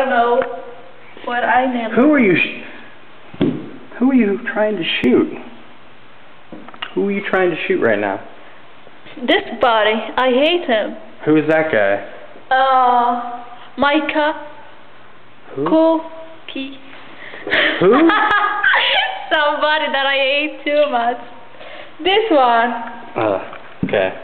don't know what I named. Who are you trying to shoot? Who are you trying to shoot right now? This buddy, I hate him. Who is that guy? Micah. Who? Cookie. Who? Somebody that I hate too much. This one. Okay.